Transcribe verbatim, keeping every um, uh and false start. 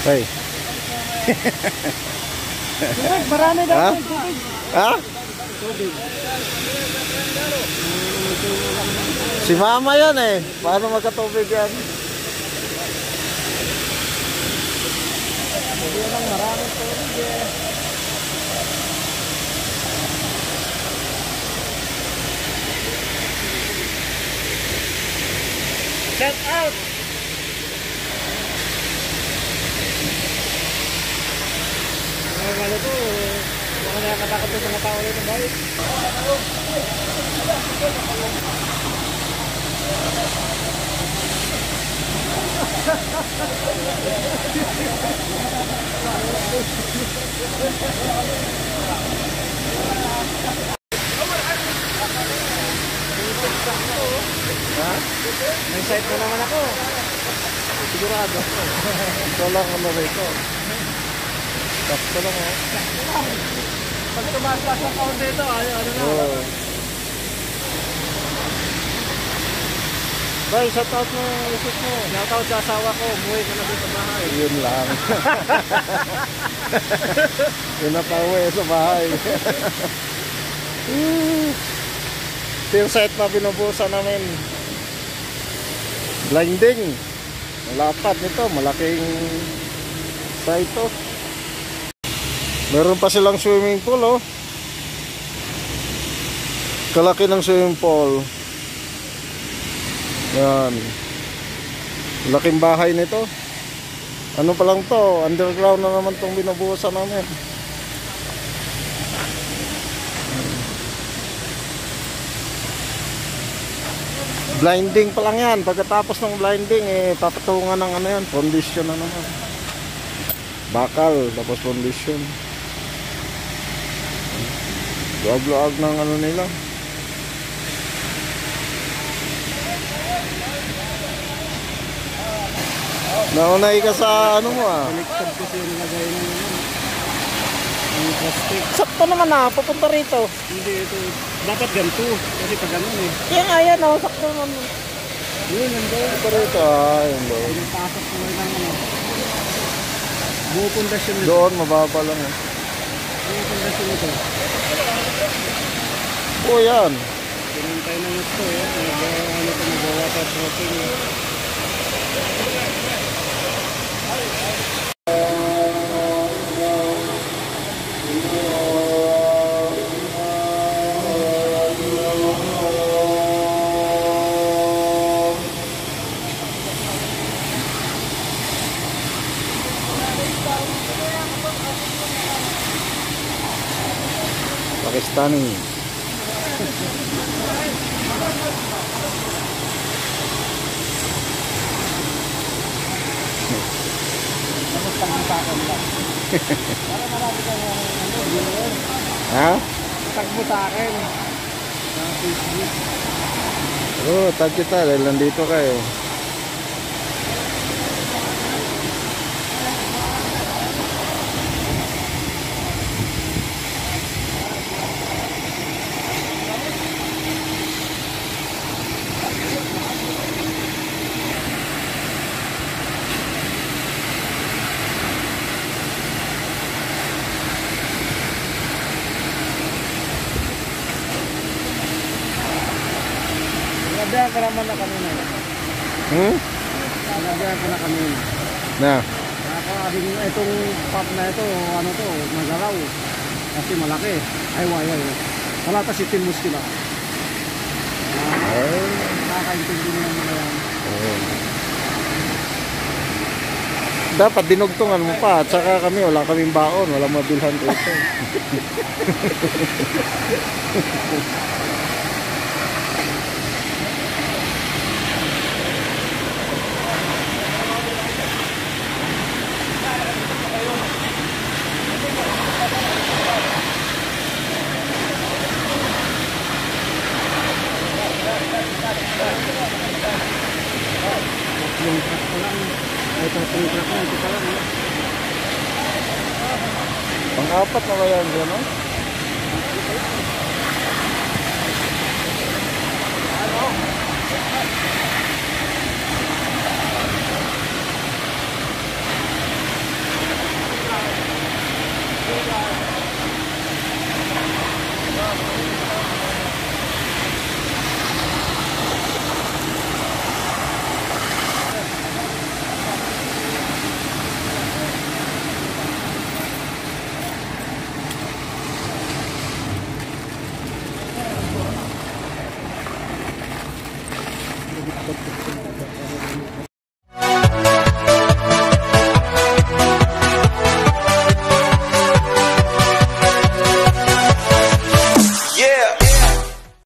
Hey. Marami daw. Ha? Ha? Si mama yan eh. Paano magkatubig yan? Yan ang maraming tubig eh. Shout out! Ang ano to, baka nakakatakot yung mga tao nito guys. Ha? May site na naman ako. Sigurado. Ito lang ano rito. Sakto lang oh. Pag tumaas sa account dito, ano, ano na. Oh. Bye, shout out mo, isus mo. Shout out sa asawa ko, umuwi ko na dito sa bahay. Yun lang. Yun na pa uwi sa bahay. Ito yung site na binubusan namin. Blinding. Lapad nito, malaking site to. Meron pa silang swimming pool oh. Kalaki ng swimming pool. Yan. Laking bahay nito. Ano pa lang to, underground na naman tong binubusan namin. Blinding pa lang yan. Pagkatapos ng blinding eh papatungan ng ano yan, foundation na naman. Bakal, tapos foundation. Luag-luag ng ano nila. Naunay ka sa ano mo ah. Connected kasi yung nilagay ng yung plastic. Sakto naman ah, papunta rito. Hindi ito. Dapat ganito. Kasi pag ganun eh. Kaya nga yan oh, sakto naman. Yun, nandun. Papunta rito ah, yun doon. Pinapasok ko lang ng ano. Buo pundasyon nito. Doon, mababa lang eh. Buo pundasyon nito. Oh yan. Pinantay na ito eh. Nag-ano ito, nag-water protein eh. Pakistani. Ha? Tag mo sa akin. Sa Facebook. Oh, tag kita dahil nandito kayo. Nagabihan ko naman na kami na. Hmm? Nagabihan ko na kami. Na. Nakakabing itong pop na ito, ano to, magalaw. Kasi malaki. Ay, waya eh. Wala ta si Timus sila. Ay. Nakakaintindi niya mga yan. Oh. Dapat dinugtungan mo pa at saka kami wala kaming baon, wala mabilhan dito. Yung truck ko lang. Ay, itong truck ko lang. Ito pa lang. Pang-apat na ba yan, no?